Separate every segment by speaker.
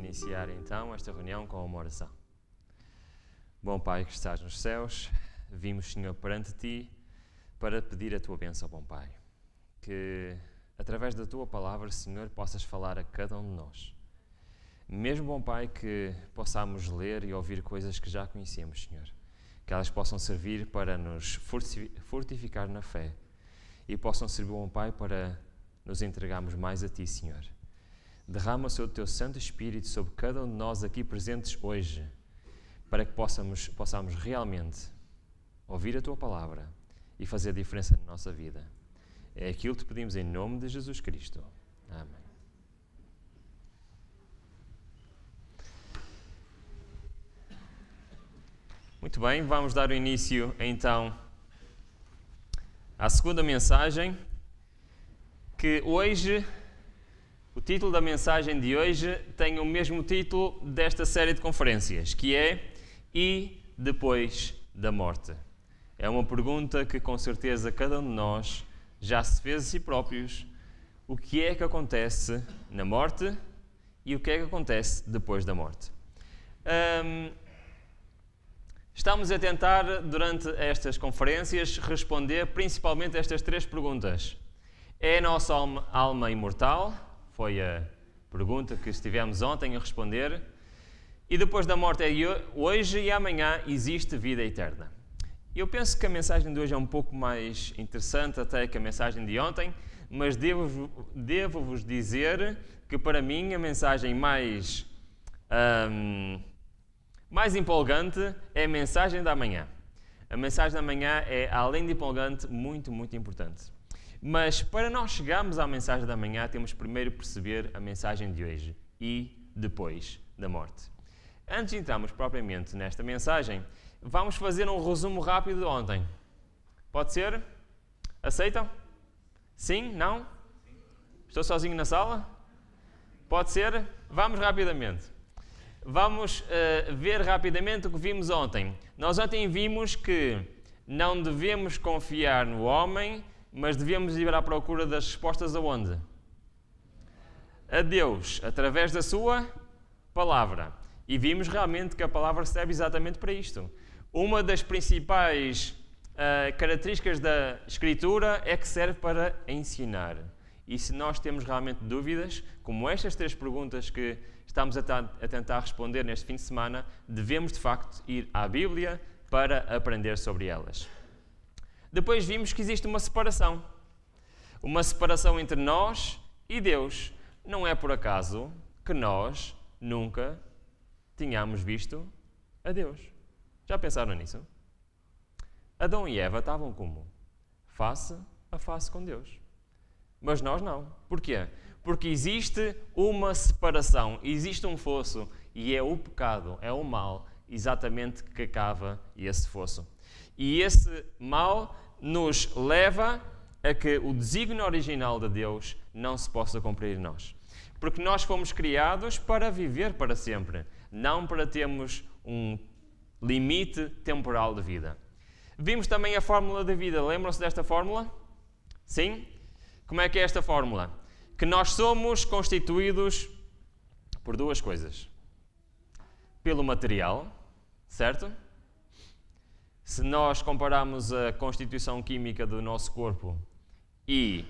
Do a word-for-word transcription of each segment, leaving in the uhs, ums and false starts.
Speaker 1: iniciar então esta reunião com uma oração. Bom Pai que estás nos céus, vimos, Senhor, perante Ti para pedir a Tua bênção, bom Pai. Que através da Tua palavra, Senhor, possas falar a cada um de nós. Mesmo, bom Pai, que possamos ler e ouvir coisas que já conhecemos, Senhor. Que elas possam servir para nos fortificar na fé e possam servir, bom Pai, para nos entregarmos mais a Ti, Senhor. Derrama o Teu Santo Espírito sobre cada um de nós aqui presentes hoje, para que possamos, possamos realmente ouvir a Tua palavra e fazer a diferença na nossa vida. É aquilo que te pedimos em nome de Jesus Cristo. Amém. Muito bem, vamos dar o início então à segunda mensagem, que hoje, o título da mensagem de hoje tem o mesmo título desta série de conferências, que é E depois da morte? É uma pergunta que com certeza cada um de nós já se fez a si próprios. O que é que acontece na morte e o que é que acontece depois da morte? Hum, estamos a tentar, durante estas conferências, responder principalmente a estas três perguntas. É a nossa alma, alma imortal? Foi a pergunta que estivemos ontem a responder. E depois da morte é hoje e amanhã existe vida eterna. Eu penso que a mensagem de hoje é um pouco mais interessante até que a mensagem de ontem, mas devo, devo-vos dizer que para mim a mensagem mais, hum, mais empolgante é a mensagem da manhã. A mensagem da manhã é, além de empolgante, muito, muito importante. Mas para nós chegarmos à mensagem da manhã, temos primeiro perceber a mensagem de hoje e depois da morte. Antes de entrarmos propriamente nesta mensagem, vamos fazer um resumo rápido de ontem. Pode ser? Aceitam? Sim? Não? Estou sozinho na sala? Pode ser? Vamos rapidamente. Vamos uh, ver rapidamente o que vimos ontem. Nós ontem vimos que não devemos confiar no homem, mas devemos ir à procura das respostas aonde? A Deus, através da sua palavra. E vimos realmente que a palavra serve exatamente para isto. Uma das principais uh, características da Escritura é que serve para ensinar. E se nós temos realmente dúvidas, como estas três perguntas que estamos a, a tentar responder neste fim de semana, devemos de facto ir à Bíblia para aprender sobre elas. Depois vimos que existe uma separação. Uma separação entre nós e Deus. Não é por acaso que nós nunca tínhamos visto a Deus. Já pensaram nisso? Adão e Eva estavam como? Face a face com Deus. Mas nós não. Porquê? Porque existe uma separação, existe um fosso, e é o pecado, é o mal, exatamente que cava esse fosso. E esse mal nos leva a que o desígnio original de Deus não se possa cumprir em nós. Porque nós fomos criados para viver para sempre, não para termos um limite temporal de vida. Vimos também a fórmula da vida. Lembram-se desta fórmula? Sim? Como é que é esta fórmula? Que nós somos constituídos por duas coisas. Pelo material, certo? Se nós compararmos a constituição química do nosso corpo e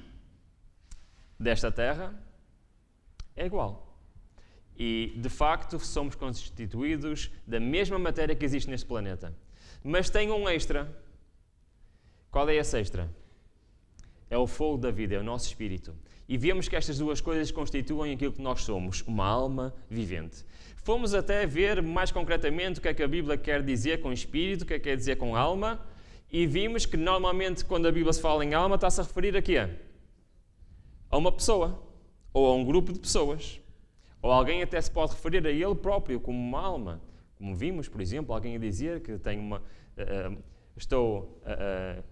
Speaker 1: desta Terra, é igual. E, de facto, somos constituídos da mesma matéria que existe neste planeta. Mas tem um extra. Qual é esse extra? É o fogo da vida, é o nosso espírito. E vemos que estas duas coisas constituem aquilo que nós somos, uma alma vivente. Fomos até ver mais concretamente o que é que a Bíblia quer dizer com espírito, o que é que quer dizer com alma, e vimos que normalmente quando a Bíblia se fala em alma está-se a referir a quê? A uma pessoa, ou a um grupo de pessoas. Ou alguém até se pode referir a ele próprio como uma alma. Como vimos, por exemplo, alguém a dizer que tem uma... Uh, uh, estou... Uh, uh,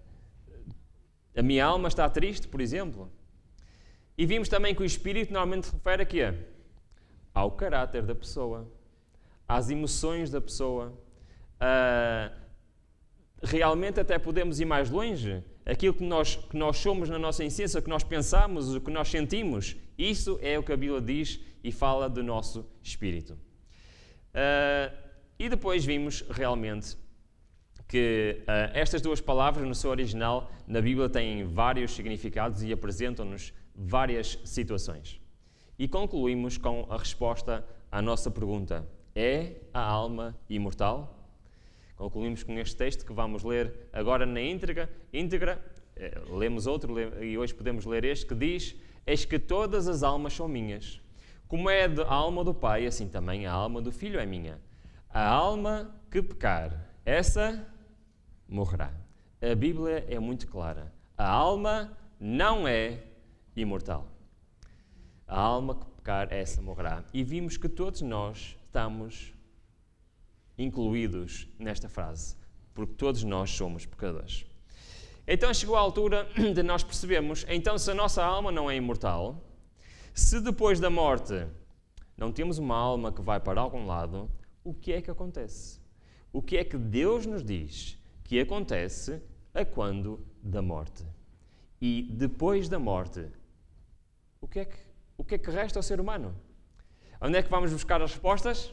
Speaker 1: a minha alma está triste, por exemplo. E vimos também que o espírito normalmente se refere a quê? Ao caráter da pessoa, às emoções da pessoa. Uh, realmente até podemos ir mais longe. Aquilo que nós, que nós somos na nossa essência, o que nós pensamos, o que nós sentimos, isso é o que a Bíblia diz e fala do nosso espírito. Uh, e depois vimos realmente que uh, estas duas palavras no seu original na Bíblia têm vários significados e apresentam-nos várias situações. E concluímos com a resposta à nossa pergunta: é a alma imortal? Concluímos com este texto que vamos ler agora na íntegra, íntegra eh, lemos outro e hoje podemos ler este, que diz: eis que todas as almas são minhas. Como é a alma do Pai, assim também a alma do Filho é minha. A alma que pecar, essa morrerá. A Bíblia é muito clara. A alma não é imortal. A alma que pecar, essa morrerá. E vimos que todos nós estamos incluídos nesta frase, porque todos nós somos pecadores. Então chegou a altura de nós percebermos, então se a nossa alma não é imortal, se depois da morte não temos uma alma que vai para algum lado, o que é que acontece? O que é que Deus nos diz que acontece a quando da morte? E depois da morte, o que é que, o que é que resta ao ser humano? Onde é que vamos buscar as respostas?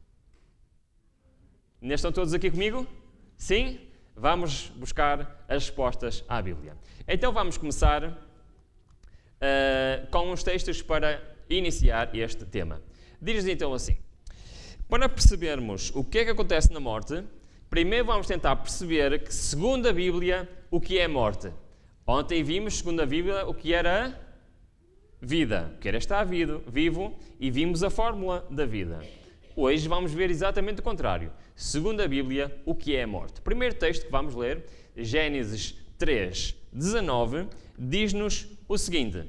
Speaker 1: Ainda estão todos aqui comigo? Sim? Vamos buscar as respostas à Bíblia. Então vamos começar uh, com uns textos para iniciar este tema. Diz então assim: para percebermos o que é que acontece na morte, primeiro vamos tentar perceber que, segundo a Bíblia, o que é morte. Ontem vimos, segundo a Bíblia, o que era a vida, o que era estar vivo, e vimos a fórmula da vida. Hoje vamos ver exatamente o contrário. Segundo a Bíblia, o que é a morte. O primeiro texto que vamos ler, Gênesis três, dezanove, diz-nos o seguinte: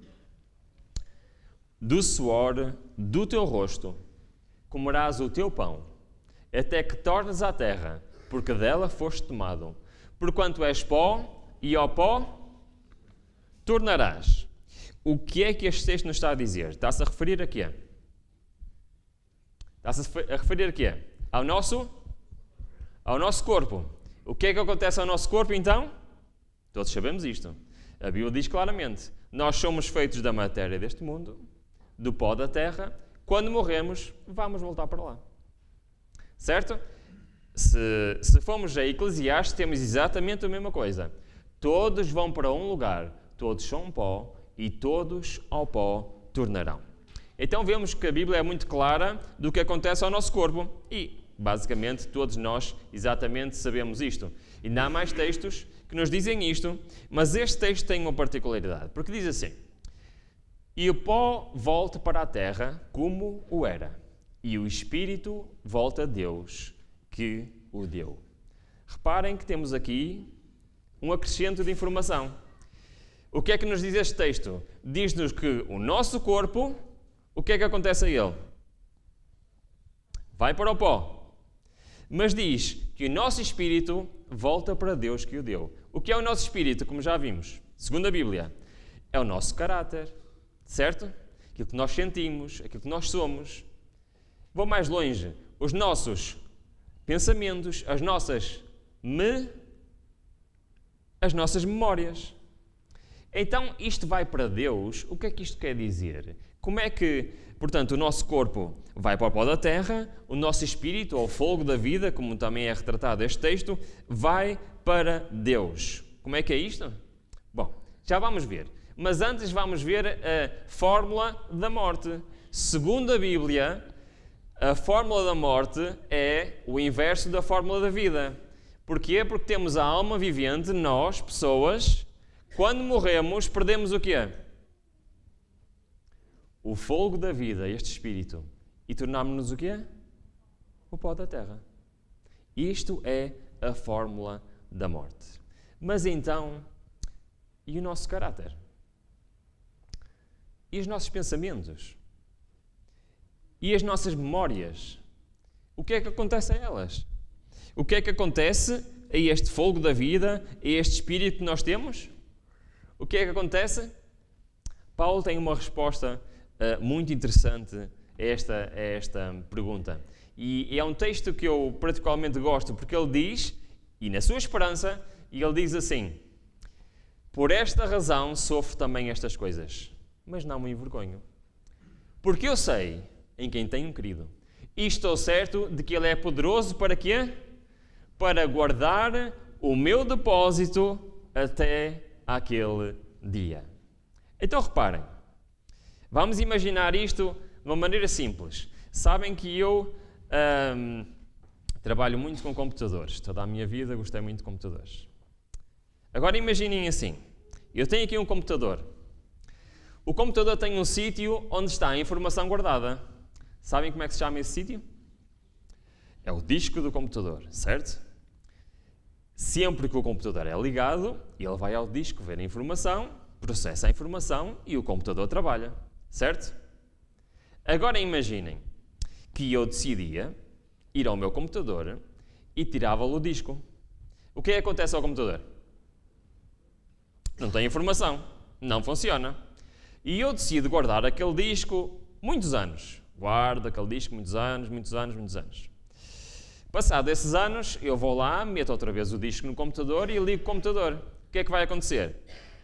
Speaker 1: do suor do teu rosto comerás o teu pão, até que tornes à terra, porque dela foste tomado. Porquanto és pó, e ao pó tornarás. O que é que este texto nos está a dizer? Está-se a referir a quê? Está-se a referir a quê? Ao nosso, ao nosso corpo. O que é que acontece ao nosso corpo, então? Todos sabemos isto. A Bíblia diz claramente: nós somos feitos da matéria deste mundo, do pó da terra. Quando morremos, vamos voltar para lá. Certo? Se, se formos a Eclesiastes, temos exatamente a mesma coisa. Todos vão para um lugar, todos são pó, e todos ao pó tornarão. Então vemos que a Bíblia é muito clara do que acontece ao nosso corpo e, basicamente, todos nós exatamente sabemos isto. E ainda há mais textos que nos dizem isto, mas este texto tem uma particularidade, porque diz assim: e o pó volta para a terra como o era, e o espírito volta a Deus que o deu. Reparem que temos aqui um acrescento de informação. O que é que nos diz este texto? Diz-nos que o nosso corpo, o que é que acontece a ele? Vai para o pó. Mas diz que o nosso espírito volta para Deus que o deu. O que é o nosso espírito, como já vimos? Segundo a Bíblia, é o nosso caráter, certo? Aquilo que nós sentimos, aquilo que nós somos. Vou mais longe. Os nossos pensamentos, as nossas me, as nossas memórias. Então, isto vai para Deus. O que é que isto quer dizer? Como é que, portanto, o nosso corpo vai para o pó da terra, o nosso espírito, ou fogo da vida, como também é retratado este texto, vai para Deus. Como é que é isto? Bom, já vamos ver. Mas antes vamos ver a fórmula da morte. Segundo a Bíblia, a fórmula da morte é o inverso da fórmula da vida. Porquê? Porque temos a alma vivente, nós, pessoas. Quando morremos, perdemos o quê? O fogo da vida, este espírito. E tornámos-nos o quê? O pó da terra. Isto é a fórmula da morte. Mas então, e o nosso caráter? E os nossos pensamentos? E as nossas memórias? O que é que acontece a elas? O que é que acontece a este fogo da vida, a este espírito que nós temos? O que é que acontece? Paulo tem uma resposta uh, muito interessante a esta, a esta pergunta. E, e é um texto que eu particularmente gosto, porque ele diz, e na sua esperança, e ele diz assim: por esta razão sofro também estas coisas, mas não me envergonho. Porque eu sei em quem tenho crido. E estou certo de que Ele é poderoso para quê? Para guardar o meu depósito até aquele dia. Então reparem, vamos imaginar isto de uma maneira simples. Sabem que eu hum, trabalho muito com computadores. Toda a minha vida gostei muito de computadores. Agora imaginem assim, eu tenho aqui um computador. O computador tem um sítio onde está a informação guardada. Sabem como é que se chama esse sítio? É o disco do computador, certo? Sempre que o computador é ligado, ele vai ao disco ver a informação, processa a informação e o computador trabalha, certo? Agora imaginem que eu decidia ir ao meu computador e tirava-lhe o disco. O que é que acontece ao computador? Não tem informação, não funciona. E eu decido guardar aquele disco muitos anos. Guardo aquele disco muitos anos, muitos anos, muitos anos. Passado esses anos, eu vou lá, meto outra vez o disco no computador e ligo o computador. O que é que vai acontecer?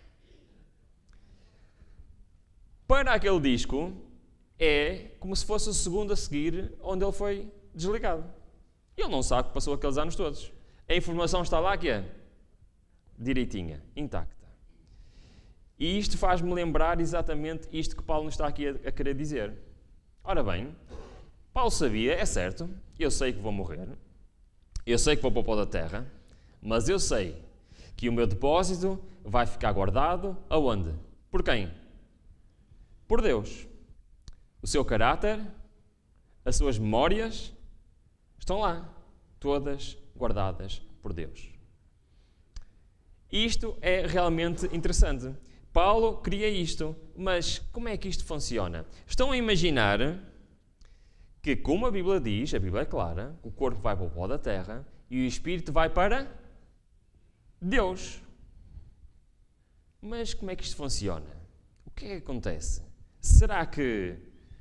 Speaker 1: Para aquele disco, é como se fosse o segundo a seguir onde ele foi desligado. Ele não sabe que passou aqueles anos todos. A informação está lá que é direitinha, intacta. E isto faz-me lembrar exatamente isto que Paulo nos está aqui a, a querer dizer. Ora bem, Paulo sabia, é certo, eu sei que vou morrer, eu sei que vou para o pó da terra, mas eu sei que o meu depósito vai ficar guardado aonde? Por quem? Por Deus. O seu caráter, as suas memórias, estão lá, todas guardadas por Deus. Isto é realmente interessante. Paulo queria isto, mas como é que isto funciona? Estão a imaginar que, como a Bíblia diz, a Bíblia é clara, o corpo vai para o pó da terra e o espírito vai para Deus. Mas como é que isto funciona? O que é que acontece? Será que,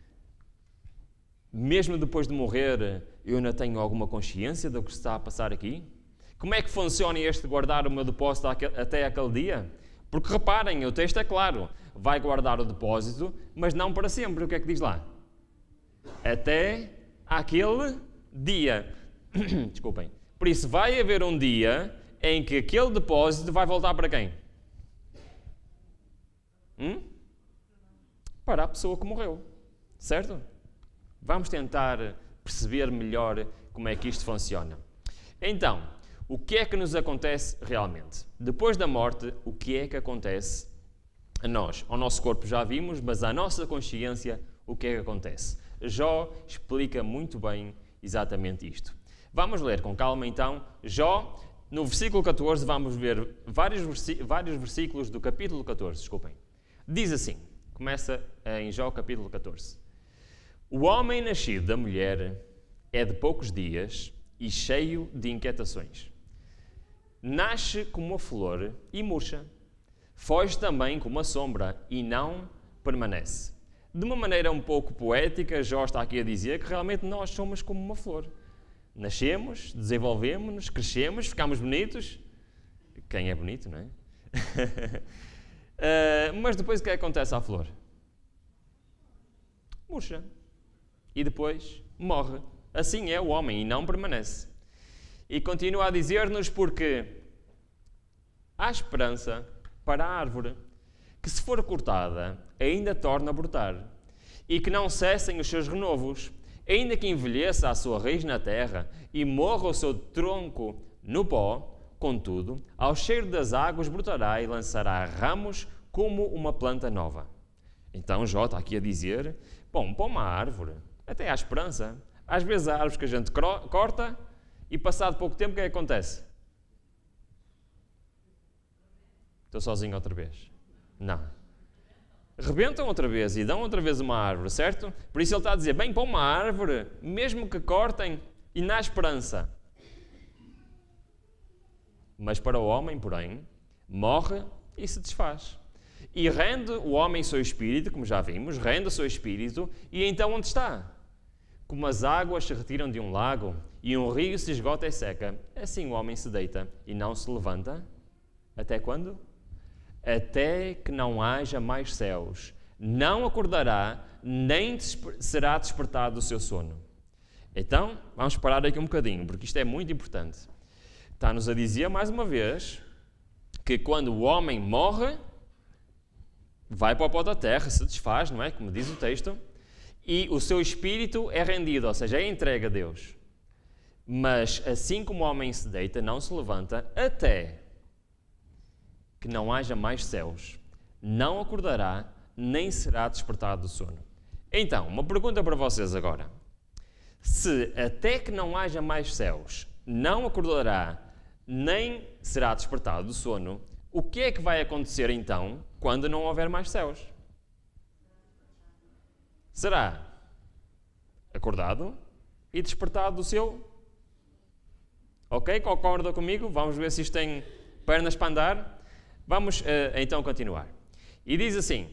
Speaker 1: mesmo depois de morrer, eu ainda tenho alguma consciência do que está a passar aqui? Como é que funciona este guardar o meu depósito até aquele dia? Porque reparem, o texto é claro, vai guardar o depósito, mas não para sempre. O que é que diz lá? Até aquele dia. Desculpem. Por isso, vai haver um dia em que aquele depósito vai voltar para quem? Hum? Para a pessoa que morreu. Certo? Vamos tentar perceber melhor como é que isto funciona. Então, o que é que nos acontece realmente? Depois da morte, o que é que acontece a nós? Ao nosso corpo já vimos, mas à nossa consciência, o que é que acontece? Jó explica muito bem exatamente isto. Vamos ler com calma então. Jó, no versículo catorze, vamos ver vários, versí vários versículos do capítulo catorze, desculpem. Diz assim, começa em Jó capítulo catorze. O homem nascido da mulher é de poucos dias e cheio de inquietações. Nasce como uma flor e murcha. Foge também como uma sombra e não permanece. De uma maneira um pouco poética, Jó está aqui a dizer que realmente nós somos como uma flor. Nascemos, desenvolvemos-nos, crescemos, ficamos bonitos. Quem é bonito, não é? uh, mas depois o que é que acontece à flor? Murcha. E depois morre. Assim é o homem e não permanece. E continua a dizer-nos porque há esperança para a árvore, que se for cortada, ainda torna a brotar, e que não cessem os seus renovos, ainda que envelheça a sua raiz na terra e morra o seu tronco no pó, contudo, ao cheiro das águas brotará e lançará ramos como uma planta nova. Então Jó está aqui a dizer, bom, para uma árvore, até há esperança. Às vezes há árvores que a gente corta e passado pouco tempo o que é que acontece? Estou sozinho outra vez. Não. Rebentam outra vez e dão outra vez uma árvore, certo? Por isso ele está a dizer, bem, para uma árvore, mesmo que cortem, e na esperança. Mas para o homem, porém, morre e se desfaz. E rende o homem seu espírito, como já vimos, rende o seu espírito, e então onde está? Como as águas se retiram de um lago e um rio se esgota e seca, assim o homem se deita e não se levanta. Até quando? Até que não haja mais céus, não acordará, nem será despertado do seu sono. Então, vamos parar aqui um bocadinho, porque isto é muito importante. Está-nos a dizer, mais uma vez, que quando o homem morre, vai para o pó da terra, se desfaz, não é? Como diz o texto, e o seu espírito é rendido, ou seja, é entregue a Deus. Mas assim como o homem se deita, não se levanta, até que não haja mais céus, não acordará, nem será despertado do sono. Então, uma pergunta para vocês agora. Se até que não haja mais céus, não acordará, nem será despertado do sono, o que é que vai acontecer então quando não houver mais céus? Será acordado e despertado do seu? Ok? Concorda comigo? Vamos ver se isto tem pernas para andar. Vamos uh, então continuar. E diz assim: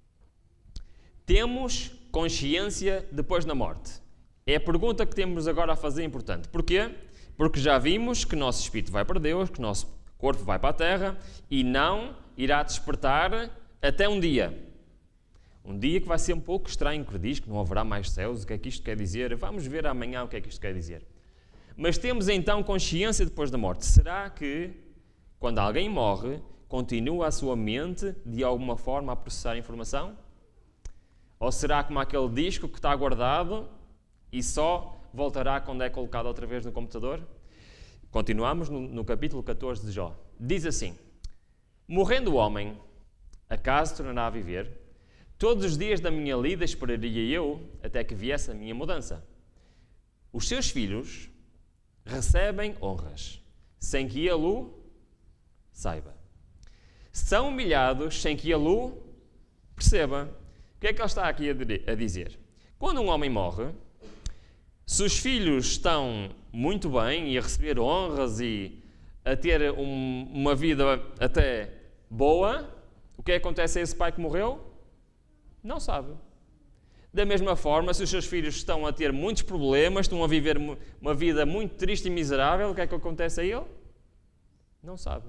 Speaker 1: temos consciência depois da morte? É a pergunta que temos agora a fazer importante. Porquê? Porque já vimos que nosso espírito vai para Deus, que nosso corpo vai para a terra e não irá despertar até um dia. Um dia que vai ser um pouco estranho, que diz que não haverá mais céus. O que é que isto quer dizer? Vamos ver amanhã o que é que isto quer dizer. Mas temos então consciência depois da morte. Será que, quando alguém morre, continua a sua mente de alguma forma a processar informação? Ou será como aquele disco que está guardado e só voltará quando é colocado outra vez no computador? Continuamos no, no capítulo catorze de Jó. Diz assim: morrendo o homem, acaso tornará a viver? Todos os dias da minha lida esperaria eu até que viesse a minha mudança. Os seus filhos recebem honras, sem que ele o saiba. São humilhados, sem que ele o perceba. O que é que ele está aqui a dizer? Quando um homem morre, se os filhos estão muito bem e a receber honras e a ter um, uma vida até boa, o que acontece a esse pai que morreu? Não sabe. Da mesma forma, se os seus filhos estão a ter muitos problemas, estão a viver uma vida muito triste e miserável, o que é que acontece a ele? Não sabe.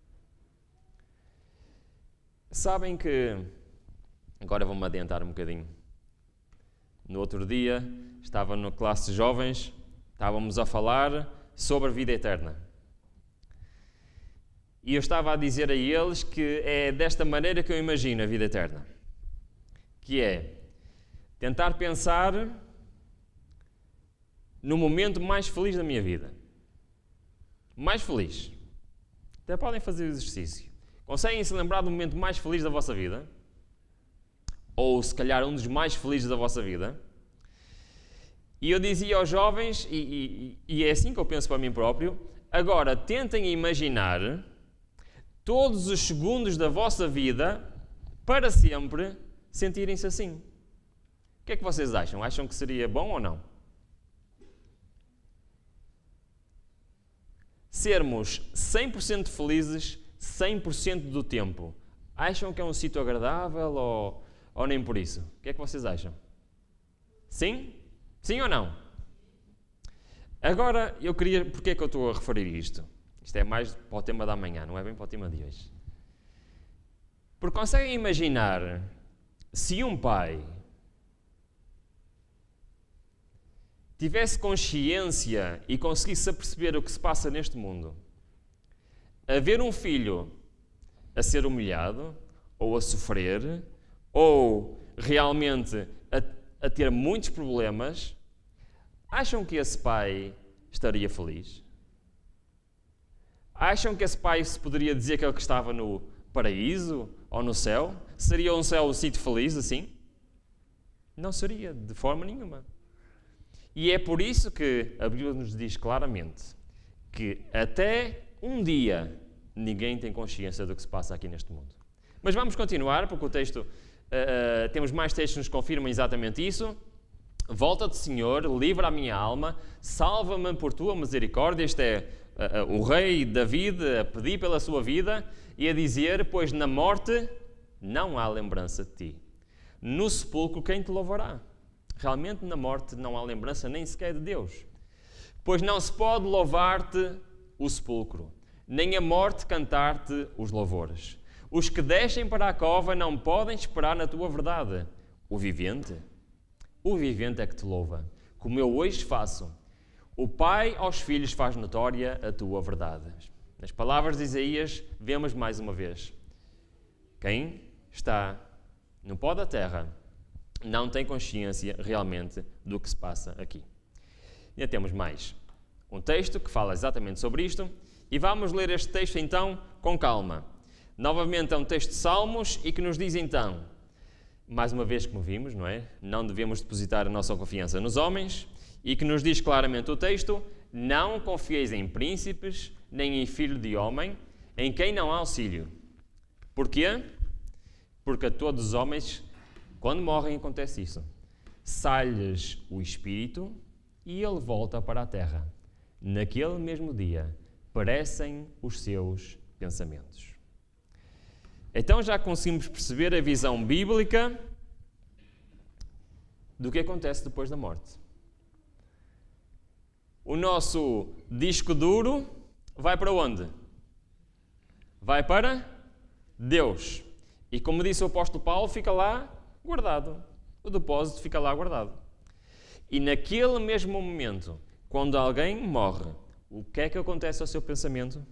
Speaker 1: Sabem que... Agora vou-me adiantar um bocadinho. No outro dia, estava na classe de jovens, estávamos a falar sobre a vida eterna. E eu estava a dizer a eles que é desta maneira que eu imagino a vida eterna. Que é tentar pensar no momento mais feliz da minha vida. Mais feliz. Até podem fazer o exercício. Conseguem se lembrar do momento mais feliz da vossa vida? Ou se calhar um dos mais felizes da vossa vida? E eu dizia aos jovens, e, e, e é assim que eu penso para mim próprio, agora tentem imaginar todos os segundos da vossa vida, para sempre, sentirem-se assim. O que é que vocês acham? Acham que seria bom ou não? Sermos cem por cento felizes cem por cento do tempo. Acham que é um sítio agradável ou, ou nem por isso? O que é que vocês acham? Sim? Sim ou não? Agora, eu queria... Porquê é que eu estou a referir isto? Isto é mais para o tema da manhã, não é bem para o tema de hoje. Porque conseguem imaginar se um pai tivesse consciência e conseguisse aperceber o que se passa neste mundo, a ver um filho a ser humilhado, ou a sofrer, ou realmente a, a ter muitos problemas, acham que esse pai estaria feliz? Acham que esse pai se poderia dizer que ele que estava no paraíso ou no céu? Seria um céu um sítio feliz assim? Não seria, de forma nenhuma. E é por isso que a Bíblia nos diz claramente que até um dia ninguém tem consciência do que se passa aqui neste mundo. Mas vamos continuar, porque o texto, uh, uh, temos mais textos que nos confirmam exatamente isso. Volta-te, Senhor, livra a minha alma, salva-me por tua misericórdia. Este é uh, uh, o rei David a pedir pela sua vida e a dizer, pois na morte não há lembrança de ti. No sepulcro quem te louvará? Realmente na morte não há lembrança nem sequer de Deus. Pois não se pode louvar-te o sepulcro, nem a morte cantar-te os louvores. Os que descem para a cova não podem esperar na tua verdade. O vivente, o vivente é que te louva, como eu hoje faço. O Pai aos filhos faz notória a tua verdade. Nas palavras de Isaías, vemos mais uma vez. Quem está no pó da terra não tem consciência realmente do que se passa aqui. E temos mais um texto que fala exatamente sobre isto, e vamos ler este texto então com calma. Novamente é um texto de Salmos e que nos diz então, mais uma vez como vimos, não é? Não devemos depositar a nossa confiança nos homens, e que nos diz claramente o texto, não confieis em príncipes, nem em filho de homem, em quem não há auxílio. Porquê? Porque a todos os homens, quando morrem, acontece isso. Sai-lhes o espírito e ele volta para a terra. Naquele mesmo dia, perecem os seus pensamentos. Então já conseguimos perceber a visão bíblica do que acontece depois da morte. O nosso disco duro vai para onde? Vai para Deus. E como disse o apóstolo Paulo, fica lá guardado. O depósito fica lá guardado. E naquele mesmo momento, quando alguém morre, o que é que acontece ao seu pensamento?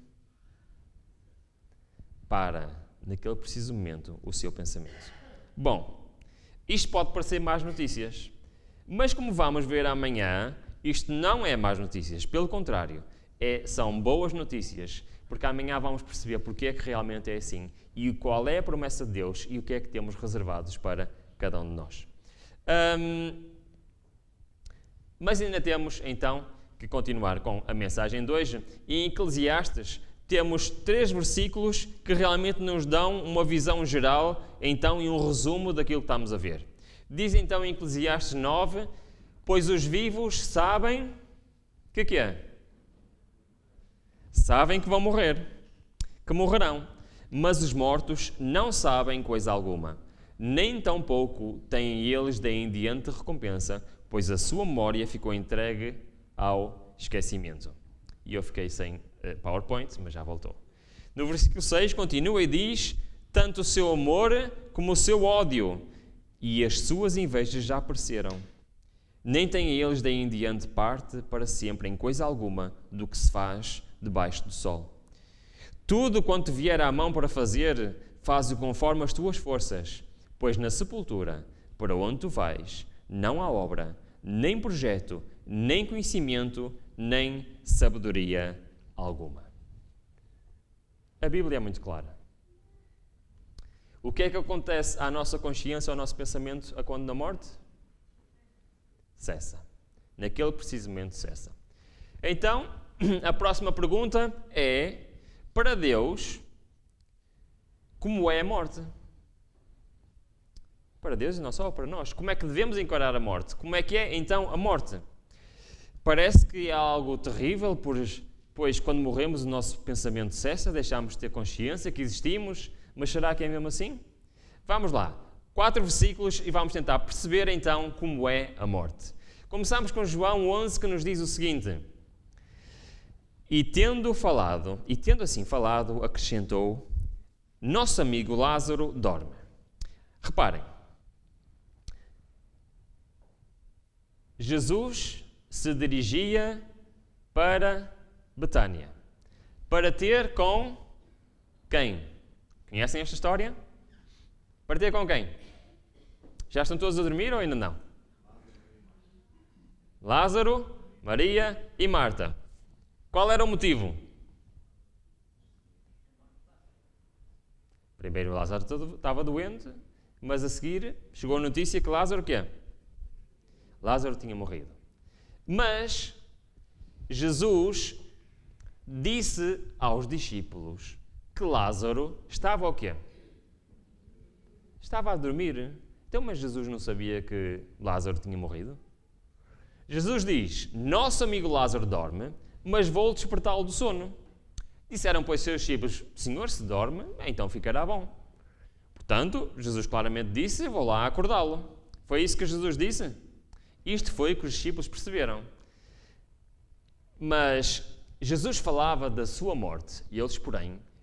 Speaker 1: Para, naquele preciso momento, o seu pensamento. Bom, isto pode parecer más notícias, mas como vamos ver amanhã, isto não é más notícias, pelo contrário, é, são boas notícias, porque amanhã vamos perceber porque é que realmente é assim e qual é a promessa de Deus e o que é que temos reservados para cada um de nós. Hum, mas ainda temos, então, que continuar com a mensagem de hoje. E em Eclesiastes temos três versículos que realmente nos dão uma visão geral, então, e um resumo daquilo que estamos a ver. Diz então em Eclesiastes nove, pois os vivos sabem, o que, que é? Sabem que vão morrer, que morrerão, mas os mortos não sabem coisa alguma, nem tampouco têm eles daí em diante recompensa, pois a sua memória ficou entregue ao esquecimento. E eu fiquei sem uh, PowerPoint, mas já voltou. No versículo seis continua e diz, tanto o seu amor como o seu ódio e as suas invejas já apareceram. Nem têm eles daí em diante parte para sempre em coisa alguma do que se faz debaixo do sol. Tudo quanto vier à mão para fazer, faz-o conforme as tuas forças, pois na sepultura, para onde tu vais, não há obra, nem projeto, nem conhecimento, nem sabedoria alguma. A Bíblia é muito clara. O que é que acontece à nossa consciência, ao nosso pensamento, a quando da morte? Cessa. Naquele preciso momento cessa. Então, a próxima pergunta é, para Deus, como é a morte? Para Deus e não só para nós. Como é que devemos encarar a morte? Como é que é, então, a morte? Parece que é algo terrível, pois quando morremos o nosso pensamento cessa, deixamos de ter consciência que existimos, mas será que é mesmo assim? Vamos lá. Quatro versículos e vamos tentar perceber, então, como é a morte. Começamos com João onze, que nos diz o seguinte, e tendo falado, e tendo assim falado, acrescentou, nosso amigo Lázaro dorme. Reparem, Jesus se dirigia para Betânia, para ter com quem? Conhecem esta história? Para ter com quem? Já estão todos a dormir ou ainda não? Lázaro, Maria e Marta. Qual era o motivo? Primeiro Lázaro estava doente, mas a seguir chegou a notícia que Lázaro o quê? Lázaro tinha morrido. Mas Jesus disse aos discípulos que Lázaro estava o quê? Estava a dormir. Então, mas Jesus não sabia que Lázaro tinha morrido? Jesus diz, nosso amigo Lázaro dorme, mas vou despertá-lo do sono. Disseram, pois, seus discípulos, Senhor, se dorme, então ficará bom. Portanto, Jesus claramente disse, vou lá acordá-lo. Foi isso que Jesus disse? Isto foi o que os discípulos perceberam. Mas Jesus falava da sua morte, e eles, porém,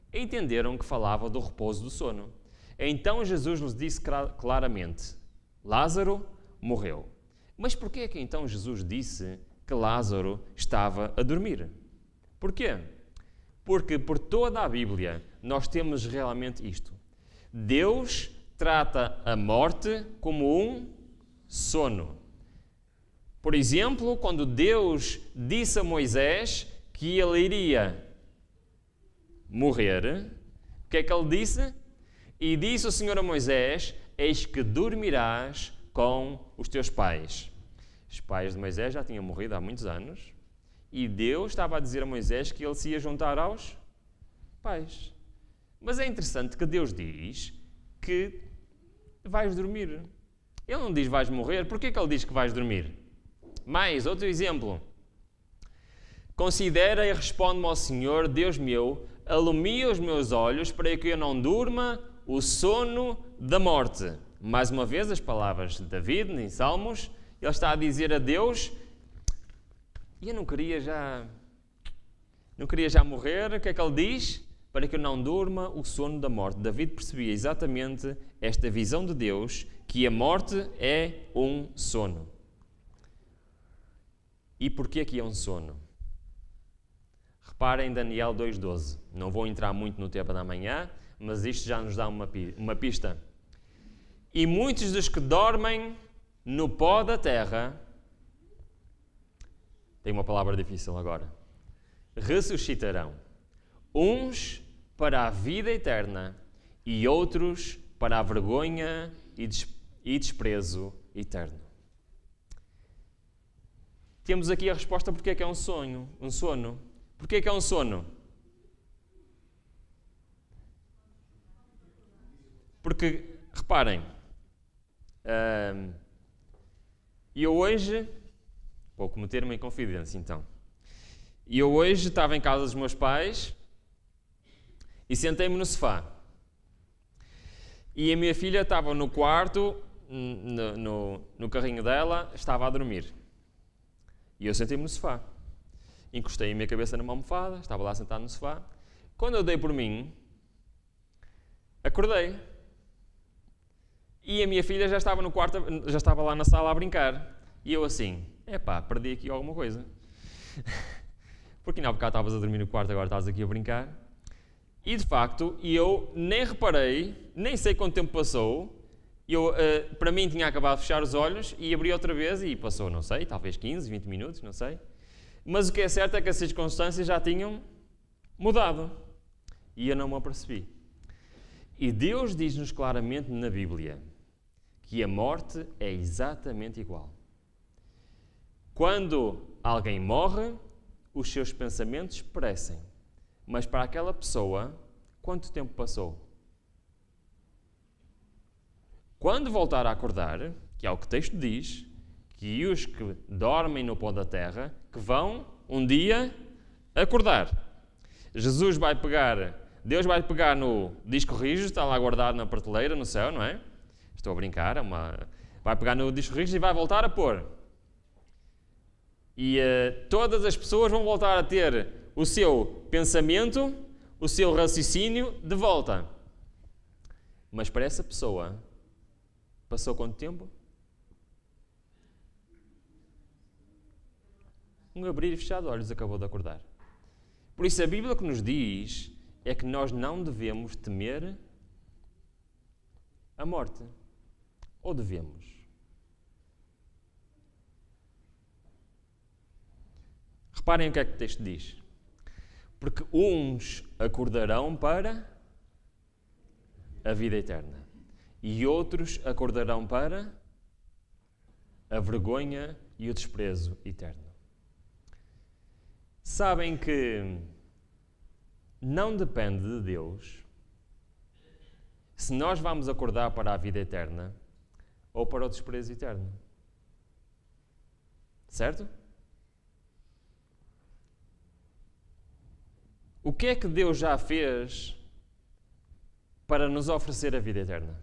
Speaker 1: entenderam que falava do repouso do sono. Então Jesus lhes disse claramente: Lázaro morreu. Mas porquê é que então Jesus disse que Lázaro estava a dormir? Porquê? Porque por toda a Bíblia nós temos realmente isto. Deus trata a morte como um sono. Por exemplo, quando Deus disse a Moisés que ele iria morrer, o que é que ele disse? E disse o Senhor a Moisés: eis que dormirás com os teus pais. Os pais de Moisés já tinham morrido há muitos anos e Deus estava a dizer a Moisés que ele se ia juntar aos pais. Mas é interessante que Deus diz que vais dormir. Ele não diz vais morrer. Porquê que ele diz que vais dormir? Mais, outro exemplo. Considera e responde-me ao Senhor, Deus meu, alumia os meus olhos para que eu não durma o sono da morte. Mais uma vez, as palavras de David, em Salmos, ele está a dizer a Deus: eu não queria já, não queria já morrer. O que é que ele diz? Para que eu não durma o sono da morte. David percebia exatamente esta visão de Deus, que a morte é um sono. E porquê que é um sono? Reparem em Daniel dois doze. Não vou entrar muito no tema da manhã, mas isto já nos dá uma, uma pista. E muitos dos que dormem no pó da terra, tem uma palavra difícil agora, ressuscitarão. Uns para a vida eterna e outros para a vergonha e, des- e desprezo eterno. Temos aqui a resposta porque é que é um sonho, um sono. Porquê é que é um sono? Porque, reparem, hum, eu hoje, vou cometer-me em confidência então, eu hoje estava em casa dos meus pais e sentei-me no sofá. E a minha filha estava no quarto, no, no, no carrinho dela, estava a dormir. E eu sentei-me no sofá. Encostei a minha cabeça numa almofada, estava lá sentado no sofá. Quando eu dei por mim, acordei. E a minha filha já estava no quarto, já estava lá na sala a brincar. E eu assim, epá, perdi aqui alguma coisa. Porque não, há bocado estavas a dormir no quarto, agora estás aqui a brincar. E de facto, eu nem reparei, nem sei quanto tempo passou. Eu, uh, para mim, tinha acabado de fechar os olhos e abri outra vez e passou, não sei, talvez quinze, vinte minutos, não sei. Mas o que é certo é que as circunstâncias já tinham mudado. E eu não me apercebi. E Deus diz-nos claramente na Bíblia que a morte é exatamente igual. Quando alguém morre, os seus pensamentos perecem. Mas para aquela pessoa, quanto tempo passou? Quando voltar a acordar, que é o que o texto diz, que os que dormem no pó da terra, que vão um dia acordar. Jesus vai pegar, Deus vai pegar no disco rígido, está lá guardado na prateleira no céu, não é? Estou a brincar, é uma... vai pegar no disco rígido e vai voltar a pôr. E uh, todas as pessoas vão voltar a ter o seu pensamento, o seu raciocínio de volta. Mas para essa pessoa, passou quanto tempo? Um abrir e fechar de olhos, acabou de acordar. Por isso a Bíblia que nos diz é que nós não devemos temer a morte. Ou devemos? Reparem o que é que o texto diz. Porque uns acordarão para a vida eterna e outros acordarão para a vergonha e o desprezo eterno. Sabem que não depende de Deus se nós vamos acordar para a vida eterna ou para o desprezo eterno. Certo? O que é que Deus já fez para nos oferecer a vida eterna?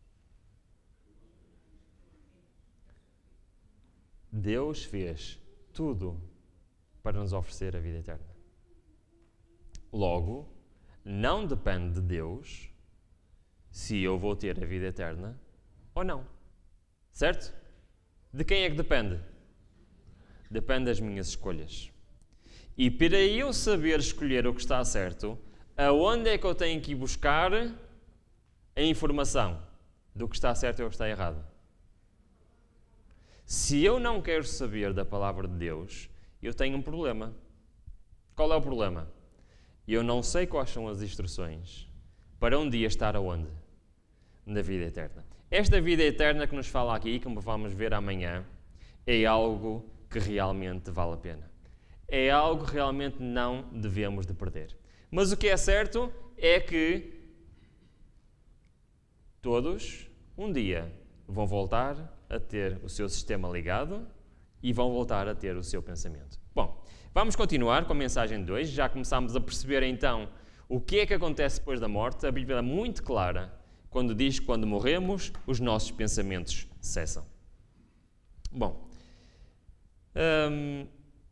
Speaker 1: Deus fez tudo para nos oferecer a vida eterna. Logo, não depende de Deus se eu vou ter a vida eterna ou não. Certo? De quem é que depende? Depende das minhas escolhas. E para eu saber escolher o que está certo, aonde é que eu tenho que ir buscar a informação do que está certo e o que está errado? Se eu não quero saber da palavra de Deus, eu tenho um problema. Qual é o problema? Eu não sei quais são as instruções para um dia estar aonde? Na vida eterna. Esta vida eterna que nos fala aqui, como vamos ver amanhã, é algo que realmente vale a pena. É algo que realmente não devemos de perder. Mas o que é certo é que todos, um dia, vão voltar a ter o seu sistema ligado e vão voltar a ter o seu pensamento. Bom, vamos continuar com a mensagem de hoje. Já começámos a perceber então o que é que acontece depois da morte. A Bíblia é muito clara quando diz que quando morremos, os nossos pensamentos cessam. Bom, hum,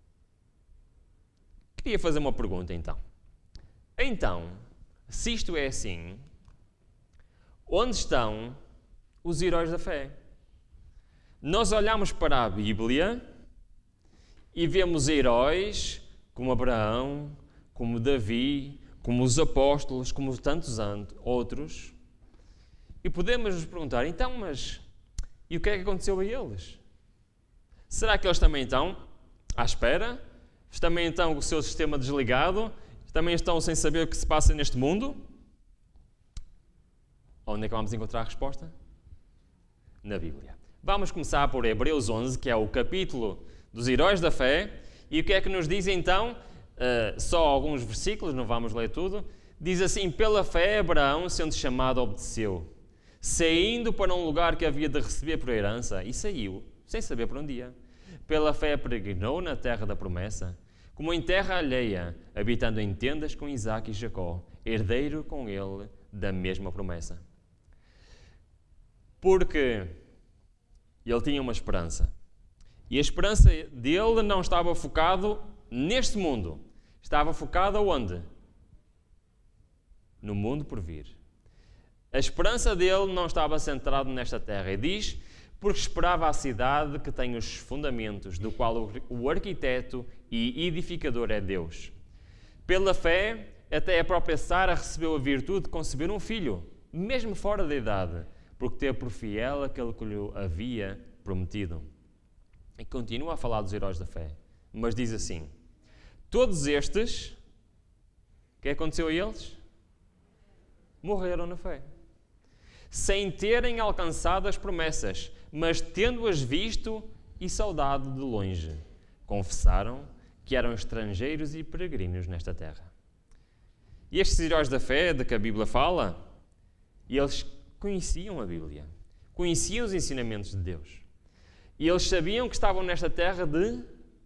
Speaker 1: queria fazer uma pergunta então. Então, se isto é assim, onde estão os heróis da fé? Nós olhamos para a Bíblia e vemos heróis como Abraão, como Davi, como os apóstolos, como tantos outros, e podemos nos perguntar, então, mas e o que é que aconteceu a eles? Será que eles também estão à espera? Também estão com o seu sistema desligado? Também estão sem saber o que se passa neste mundo? Onde é que vamos encontrar a resposta? Na Bíblia. Vamos começar por Hebreus onze, que é o capítulo dos heróis da fé. E o que é que nos diz então? Uh, só alguns versículos, não vamos ler tudo. Diz assim, pela fé Abraão, sendo chamado, obedeceu, saindo para um lugar que havia de receber por herança, e saiu, sem saber por onde ia. Pela fé peregrinou na terra da promessa, como em terra alheia, habitando em tendas com Isaque e Jacó, herdeiro com ele da mesma promessa. Porque ele tinha uma esperança. E a esperança dele não estava focado neste mundo. Estava focado aonde? No mundo por vir. A esperança dele não estava centrada nesta terra. E diz, porque esperava a cidade que tem os fundamentos, do qual o arquiteto e edificador é Deus. Pela fé, até a própria Sara recebeu a virtude de conceber um filho, mesmo fora da idade, porque teve por fiel aquele que lhe havia prometido. E continua a falar dos heróis da fé, mas diz assim, todos estes, o que aconteceu a eles? Morreram na fé, sem terem alcançado as promessas, mas tendo-as visto e saudado de longe, confessaram que eram estrangeiros e peregrinos nesta terra. E estes heróis da fé de que a Bíblia fala, eles conheciam a Bíblia, conheciam os ensinamentos de Deus. E eles sabiam que estavam nesta terra de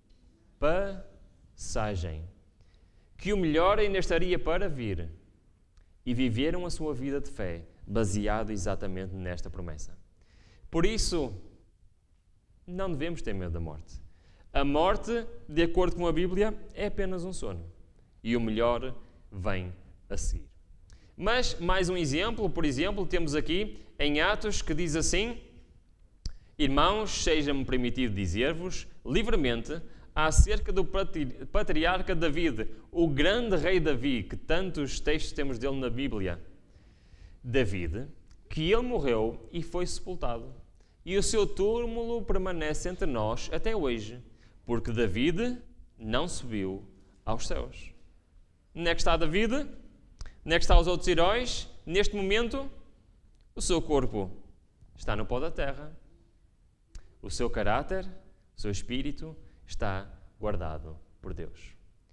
Speaker 1: passagem, que o melhor ainda estaria para vir. E viveram a sua vida de fé, baseado exatamente nesta promessa. Por isso, não devemos ter medo da morte. A morte, de acordo com a Bíblia, é apenas um sono. E o melhor vem a seguir. Mas, mais um exemplo, por exemplo, temos aqui em Atos que diz assim, irmãos, seja-me permitido dizer-vos livremente acerca do patriarca David, o grande rei Davi, que tantos textos temos dele na Bíblia. David, que ele morreu e foi sepultado, e o seu túmulo permanece entre nós até hoje, porque David não subiu aos céus. Onde é que está David? Onde é que estão os outros heróis? Neste momento, o seu corpo está no pó da terra. O seu caráter, o seu espírito está guardado por Deus.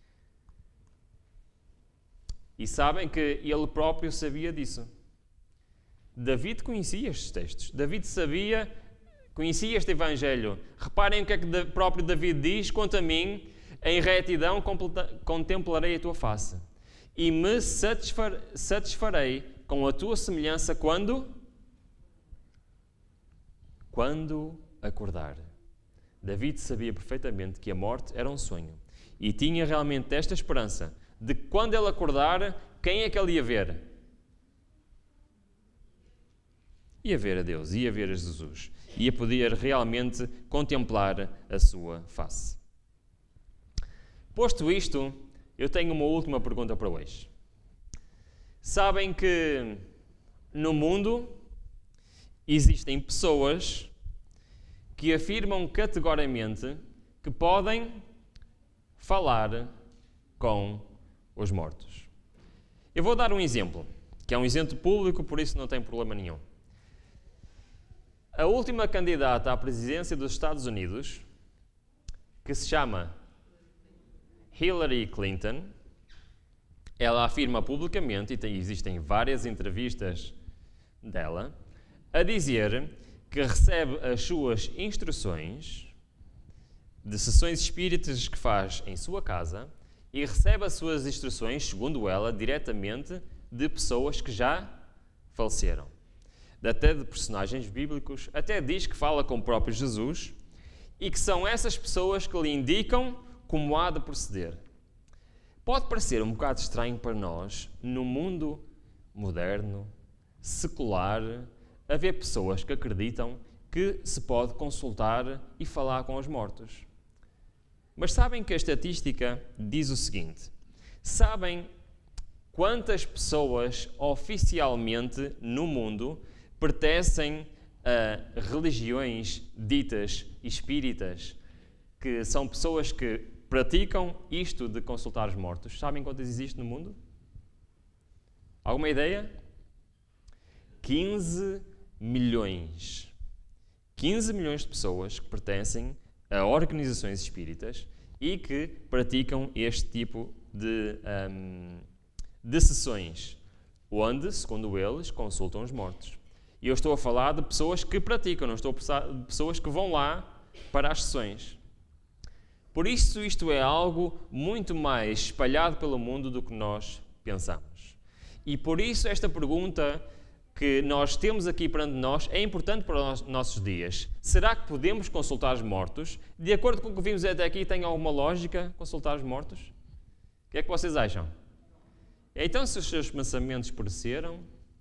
Speaker 1: E sabem que ele próprio sabia disso. David conhecia estes textos. David sabia, conhecia este Evangelho. Reparem o que é que o próprio David diz. Quanto a mim, em retidão contemplarei a tua face e me satisfar, satisfarei com a tua semelhança quando? Quando acordar. David sabia perfeitamente que a morte era um sonho e tinha realmente esta esperança de que quando ele acordar, quem é que ele ia ver? Ia ver a Deus, ia ver a Jesus. Ia poder realmente contemplar a sua face. Posto isto, eu tenho uma última pergunta para hoje. Sabem que no mundo existem pessoas que afirmam categoricamente que podem falar com os mortos. Eu vou dar um exemplo, que é um exemplo público, por isso não tem problema nenhum. A última candidata à presidência dos Estados Unidos, que se chama Hillary Clinton, ela afirma publicamente, e tem, existem várias entrevistas dela, a dizer que recebe as suas instruções de sessões espíritas que faz em sua casa e recebe as suas instruções, segundo ela, diretamente de pessoas que já faleceram. Até de personagens bíblicos, até diz que fala com o próprio Jesus e que são essas pessoas que lhe indicam como há de proceder. Pode parecer um bocado estranho para nós, no mundo moderno, secular, haver pessoas que acreditam que se pode consultar e falar com os mortos. Mas sabem que a estatística diz o seguinte: sabem quantas pessoas oficialmente no mundo pertencem a religiões ditas espíritas, que são pessoas que praticam isto de consultar os mortos? Sabem quantas existem no mundo? Alguma ideia? quinze milhões. quinze milhões de pessoas que pertencem a organizações espíritas e que praticam este tipo de, um, de sessões, onde, segundo eles, consultam os mortos. E eu estou a falar de pessoas que praticam, não estou a falar de pessoas que vão lá para as sessões. Por isso, isto é algo muito mais espalhado pelo mundo do que nós pensamos. E por isso, esta pergunta que nós temos aqui perante nós é importante para os nossos dias. Será que podemos consultar os mortos? De acordo com o que vimos até aqui, tem alguma lógica consultar os mortos? O que é que vocês acham? Então, se os seus pensamentos pereceram,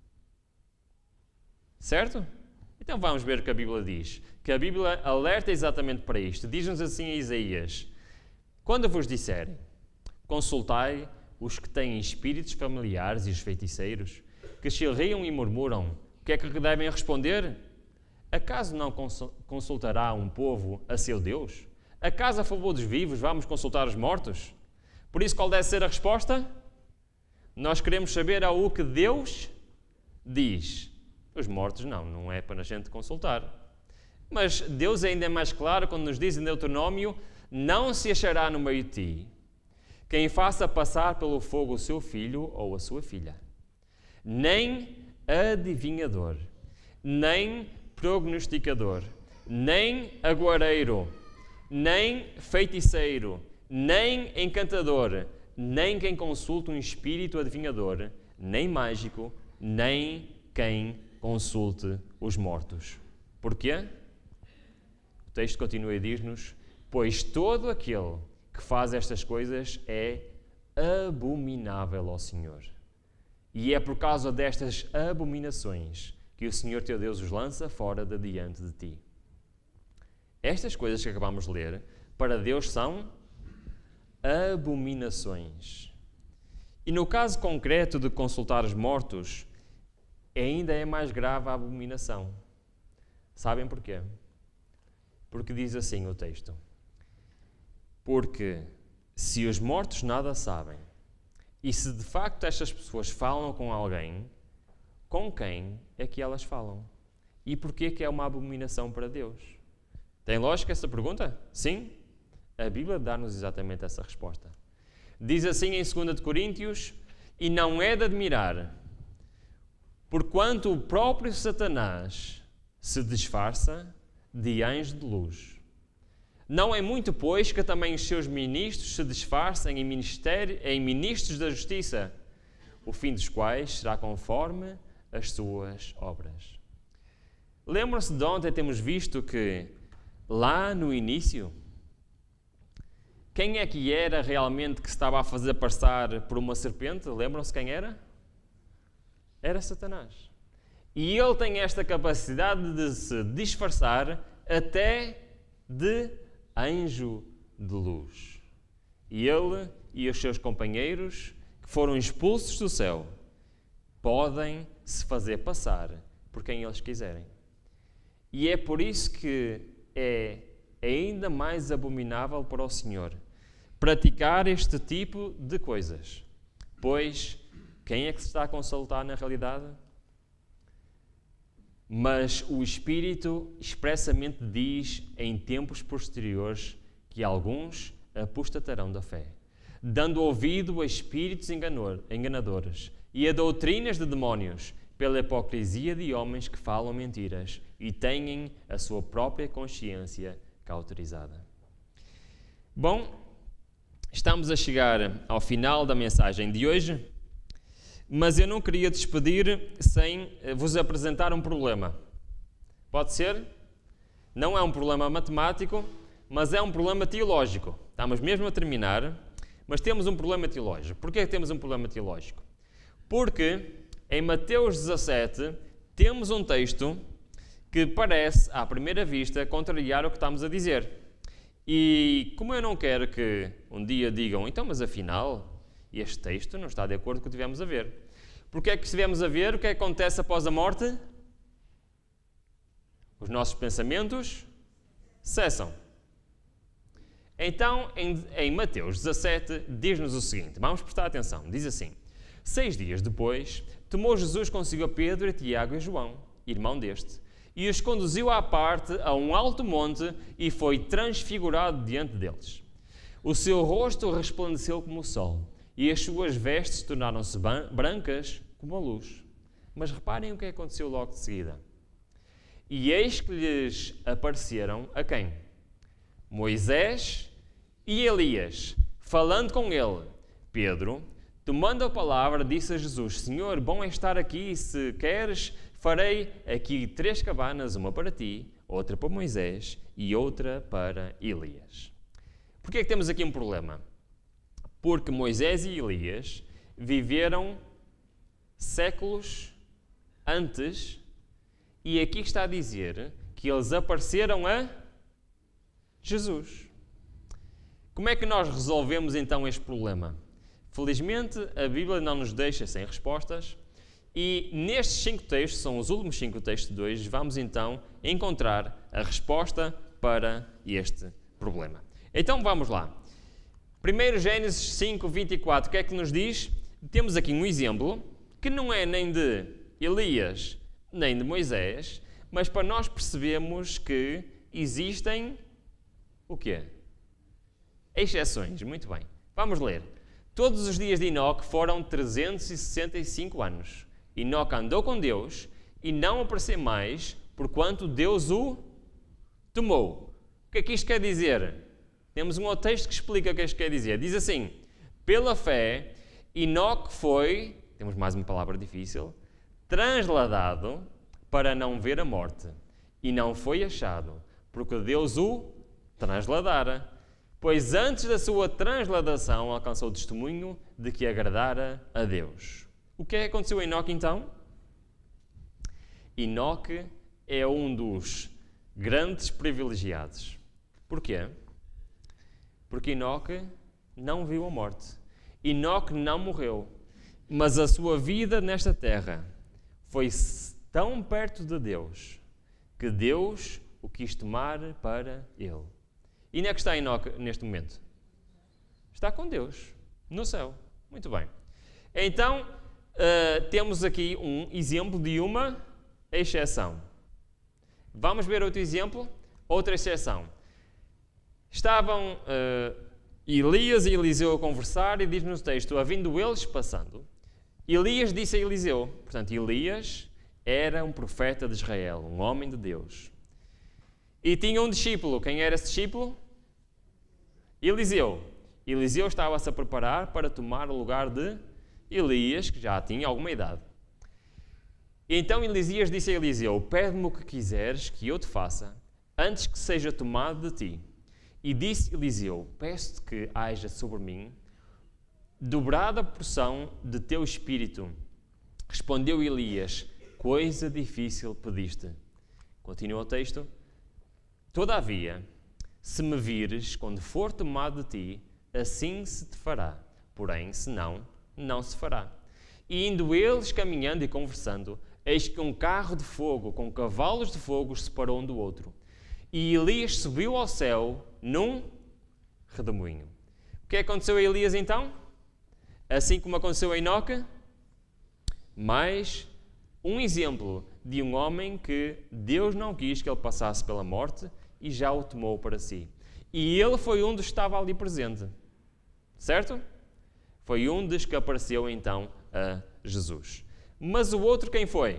Speaker 1: certo? Então vamos ver o que a Bíblia diz. Que a Bíblia alerta exatamente para isto. Diz-nos assim em Isaías: quando vos disserem, consultai os que têm espíritos familiares e os feiticeiros, que chilreiam e murmuram, o que é que devem responder? Acaso não consultará um povo a seu Deus? Acaso a favor dos vivos vamos consultar os mortos? Por isso, qual deve ser a resposta? Nós queremos saber ao que Deus diz. Os mortos não, não é para a gente consultar. Mas Deus ainda é mais claro quando nos diz em Deuteronômio: não se achará no meio de ti quem faça passar pelo fogo o seu filho ou a sua filha, nem adivinhador, nem prognosticador, nem aguareiro, nem feiticeiro, nem encantador, nem quem consulta um espírito adivinhador, nem mágico, nem quem consulte os mortos. Porquê? O texto continua e diz-nos: pois todo aquele que faz estas coisas é abominável ao Senhor. E é por causa destas abominações que o Senhor teu Deus os lança fora de diante de ti. Estas coisas que acabamos de ler, para Deus são abominações. E no caso concreto de consultar os mortos, ainda é mais grave a abominação. Sabem porquê? Porque diz assim o texto: porque se os mortos nada sabem, e se de facto estas pessoas falam com alguém, com quem é que elas falam? E porquê que é uma abominação para Deus? Tem lógica essa pergunta? Sim? A Bíblia dá-nos exatamente essa resposta. Diz assim em dois Coríntios: e não é de admirar, porquanto o próprio Satanás se disfarça de anjo de luz. Não é muito, pois, que também os seus ministros se disfarcem em, ministério, em ministros da justiça, o fim dos quais será conforme as suas obras. Lembram-se de ontem temos visto que, lá no início, quem é que era realmente que se estava a fazer passar por uma serpente? Lembram-se quem era? Era Satanás. E ele tem esta capacidade de se disfarçar até de anjo de luz. E ele e os seus companheiros, que foram expulsos do céu, podem se fazer passar por quem eles quiserem. E é por isso que é ainda mais abominável para o Senhor praticar este tipo de coisas. Pois, quem é que se está a consultar na realidade? Mas o Espírito expressamente diz em tempos posteriores que alguns apostatarão da fé, dando ouvido a espíritos enganadores e a doutrinas de demónios, pela hipocrisia de homens que falam mentiras e têm a sua própria consciência cauterizada. Bom, estamos a chegar ao final da mensagem de hoje, mas eu não queria despedir sem vos apresentar um problema. Pode ser? Não é um problema matemático, mas é um problema teológico. Estamos mesmo a terminar, mas temos um problema teológico. Porquê é que temos um problema teológico? Porque em Mateus dezassete temos um texto que parece, à primeira vista, contrariar o que estamos a dizer. E como eu não quero que um dia digam, então, mas afinal, este texto não está de acordo com o que tivemos a ver. Porque é que estivemos a ver? O que é que acontece após a morte? Os nossos pensamentos cessam. Então, em, em Mateus dezassete, diz-nos o seguinte, vamos prestar atenção, diz assim: Seis dias depois, tomou Jesus consigo a Pedro, a Tiago e a João, irmão deste, e os conduziu à parte a um alto monte e foi transfigurado diante deles. O seu rosto resplandeceu como o sol, e as suas vestes tornaram-se brancas como a luz. Mas reparem o que aconteceu logo de seguida. E eis que lhes apareceram a quem? Moisés e Elias, falando com ele. Pedro, tomando a palavra, disse a Jesus: Senhor, bom é estar aqui, se queres, farei aqui três cabanas, uma para ti, outra para Moisés e outra para Elias. Porquê é que temos aqui um problema? Porque Moisés e Elias viveram séculos antes e aqui está a dizer que eles apareceram a Jesus. Como é que nós resolvemos então este problema? Felizmente, a Bíblia não nos deixa sem respostas e nestes cinco textos, são os últimos cinco textos de hoje, vamos então encontrar a resposta para este problema. Então vamos lá. Primeiro Gênesis cinco, vinte e quatro, o que é que nos diz? Temos aqui um exemplo que não é nem de Elias, nem de Moisés, mas para nós percebermos que existem o quê? Exceções. Muito bem. Vamos ler. Todos os dias de Enoque foram trezentos e sessenta e cinco anos. Enoque andou com Deus e não apareceu mais, porquanto Deus o tomou. O que é que isto quer dizer? Temos um outro texto que explica o que isto quer dizer. Diz assim: pela fé, Enoque foi, temos mais uma palavra difícil, transladado para não ver a morte, e não foi achado, porque Deus o transladara. Pois antes da sua transladação alcançou o testemunho de que agradara a Deus. O que é que aconteceu a Enoque então? Enoque é um dos grandes privilegiados. Porquê? Porque Enoque não viu a morte. Enoque não morreu. Mas a sua vida nesta terra foi tão perto de Deus que Deus o quis tomar para ele. E onde é que está Enoque neste momento? Está com Deus, no céu. Muito bem. Então, uh, temos aqui um exemplo de uma exceção. Vamos ver outro exemplo, outra exceção. Estavam uh, Elias e Eliseu a conversar e diz-nos o texto, havendo eles passando, Elias disse a Eliseu, portanto, Elias era um profeta de Israel, um homem de Deus. E tinha um discípulo. Quem era esse discípulo? Eliseu. Eliseu estava-se a preparar para tomar o lugar de Elias, que já tinha alguma idade. Então Elias disse a Eliseu, pede-me o que quiseres que eu te faça, antes que seja tomado de ti. E disse Eliseu, peço-te que haja sobre mim dobrada a porção de teu espírito. Respondeu Elias, coisa difícil pediste. Continua o texto. Todavia, se me vires quando for tomado de ti, assim se te fará. Porém, se não, não se fará. E indo eles caminhando e conversando, eis que um carro de fogo com cavalos de fogo se separou um do outro. E Elias subiu ao céu num redemoinho. O que aconteceu a Elias então? Assim como aconteceu a Enoque? Mais um exemplo de um homem que Deus não quis que ele passasse pela morte e já o tomou para si. E ele foi um dos que estava ali presente. Certo? Foi um dos que apareceu então a Jesus. Mas o outro quem foi?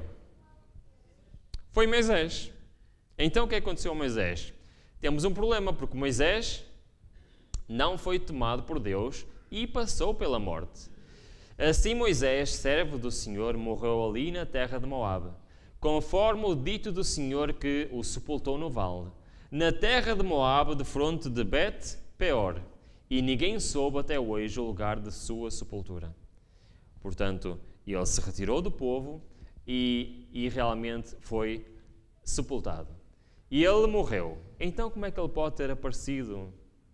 Speaker 1: Foi Moisés. Então o que aconteceu a Moisés? Temos um problema, porque Moisés não foi tomado por Deus e passou pela morte. Assim Moisés, servo do Senhor, morreu ali na terra de Moabe, conforme o dito do Senhor que o sepultou no vale, na terra de Moabe, de fronte de Bet-peor, e ninguém soube até hoje o lugar de sua sepultura. Portanto, ele se retirou do povo e, e realmente foi sepultado. E ele morreu. Então como é que ele pode ter aparecido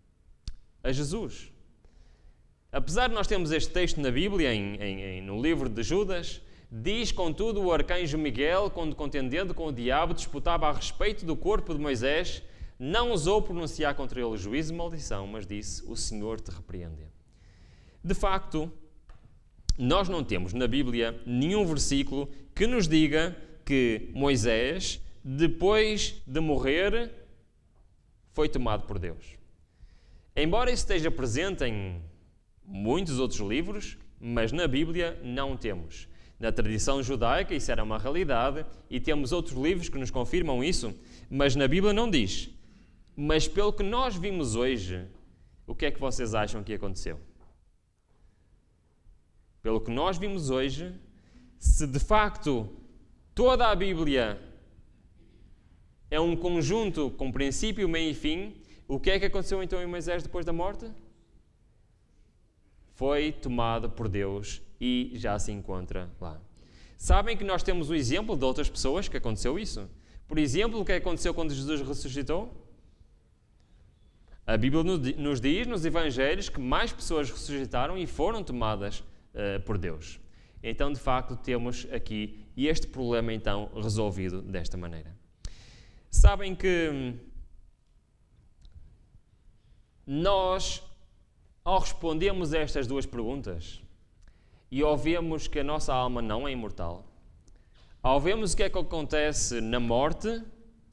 Speaker 1: a Jesus? Apesar de nós termos este texto na Bíblia, em, em, em, no livro de Judas, diz, contudo, o arcanjo Miguel, quando contendendo com o diabo, disputava a respeito do corpo de Moisés, não ousou pronunciar contra ele juízo e maldição, mas disse, o Senhor te repreende. De facto, nós não temos na Bíblia nenhum versículo que nos diga que Moisés, depois de morrer, foi tomado por Deus. Embora isso esteja presente em muitos outros livros, mas na Bíblia não temos. Na tradição judaica isso era uma realidade e temos outros livros que nos confirmam isso, mas na Bíblia não diz. Mas pelo que nós vimos hoje, o que é que vocês acham que aconteceu? Pelo que nós vimos hoje, se de facto toda a Bíblia é um conjunto com princípio, meio e fim, o que é que aconteceu então em Moisés depois da morte? Foi tomado por Deus e já se encontra lá. Sabem que nós temos um exemplo de outras pessoas que aconteceu isso? Por exemplo, o que aconteceu quando Jesus ressuscitou? A Bíblia nos diz nos Evangelhos que mais pessoas ressuscitaram e foram tomadas uh, por Deus. Então, de facto, temos aqui este problema então resolvido desta maneira. Sabem que nós, ao respondermos a estas duas perguntas e ao vermos que a nossa alma não é imortal, ao vermos o que é que acontece na morte,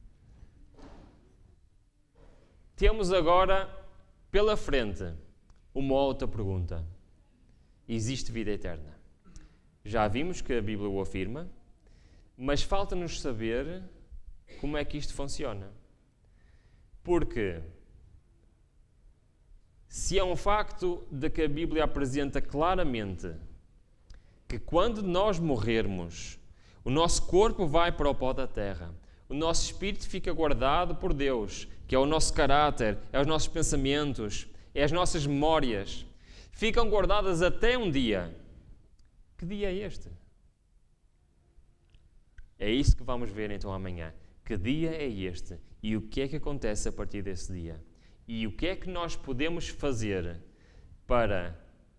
Speaker 1: temos agora pela frente uma outra pergunta. Existe vida eterna? Já vimos que a Bíblia o afirma, mas falta-nos saber como é que isto funciona. Porque se é um facto de que a Bíblia apresenta claramente que quando nós morrermos, o nosso corpo vai para o pó da terra, o nosso espírito fica guardado por Deus, que é o nosso caráter, é os nossos pensamentos, é as nossas memórias, ficam guardadas até um dia. Que dia é este? É isso que vamos ver então amanhã. Que dia é este? E o que é que acontece a partir desse dia? E o que é que nós podemos fazer para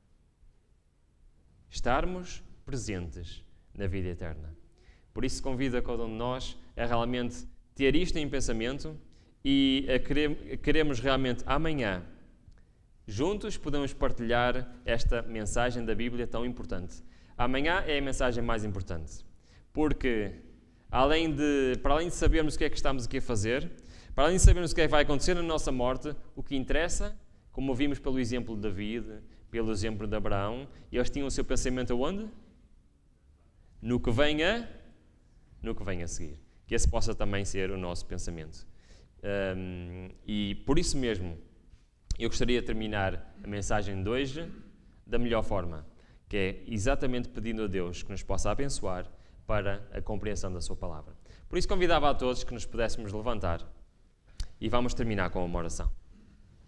Speaker 1: estarmos presentes na vida eterna? Por isso convido a cada um de nós a realmente ter isto em pensamento e a querer, queremos realmente amanhã, juntos, podemos partilhar esta mensagem da Bíblia tão importante. Amanhã é a mensagem mais importante, porque além de, para além de sabermos o que é que estamos aqui a fazer, para além de sabermos o que é que vai acontecer na nossa morte, o que interessa, como vimos pelo exemplo de David, pelo exemplo de Abraão, eles tinham o seu pensamento aonde? No que vem a, no que vem a seguir. Que esse possa também ser o nosso pensamento. Um, e por isso mesmo, eu gostaria de terminar a mensagem de hoje da melhor forma, que é exatamente pedindo a Deus que nos possa abençoar para a compreensão da sua palavra. Por isso convidava a todos que nos pudéssemos levantar e vamos terminar com uma oração.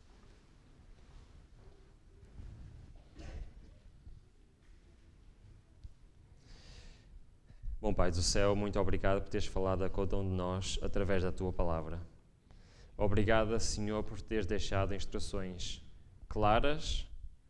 Speaker 1: Bom Pai do céu, muito obrigado por teres falado a cada um de nós através da Tua palavra. Obrigado, Senhor, por teres deixado instruções claras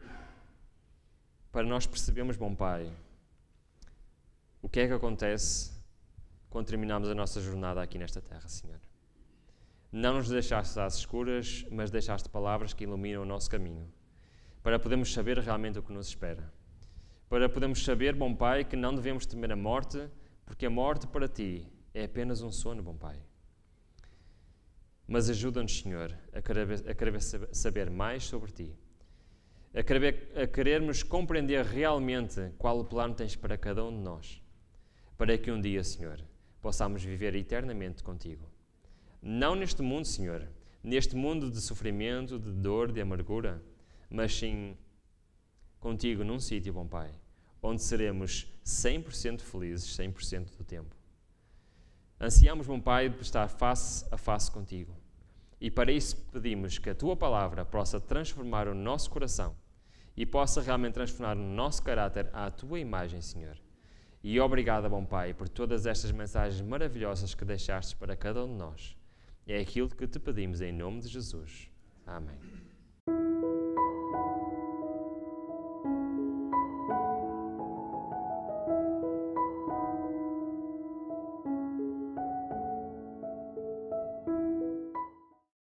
Speaker 1: para nós percebermos, bom Pai, o que é que acontece quando terminamos a nossa jornada aqui nesta terra, Senhor. Não nos deixaste às escuras, mas deixaste palavras que iluminam o nosso caminho, para podermos saber realmente o que nos espera. Para podermos saber, bom Pai, que não devemos temer a morte, porque a morte para Ti é apenas um sono, bom Pai. Mas ajuda-nos, Senhor, a querer, a querer saber mais sobre Ti, a, querer, a querermos compreender realmente qual o plano tens para cada um de nós, para que um dia, Senhor, possamos viver eternamente contigo. Não neste mundo, Senhor, neste mundo de sofrimento, de dor, de amargura, mas sim contigo num sítio, bom Pai, onde seremos cem por cento felizes, cem por cento do tempo. Ansiamos, bom Pai, de estar face a face contigo. E para isso pedimos que a Tua palavra possa transformar o nosso coração e possa realmente transformar o nosso caráter à Tua imagem, Senhor. E obrigado, bom Pai, por todas estas mensagens maravilhosas que deixaste para cada um de nós. É aquilo que te pedimos em nome de Jesus. Amém.